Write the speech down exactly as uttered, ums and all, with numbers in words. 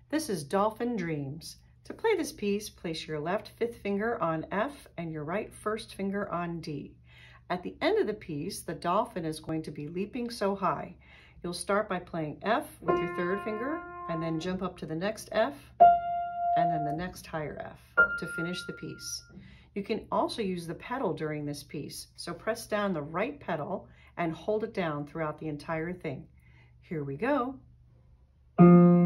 This is Dolphin Dreams. To play this piece, place your left fifth finger on F and your right first finger on D. At the end of the piece, the dolphin is going to be leaping so high. You'll start by playing F with your third finger and then jump up to the next F and then the next higher F to finish the piece. You can also use the pedal during this piece, so press down the right pedal and hold it down throughout the entire thing. Here we go.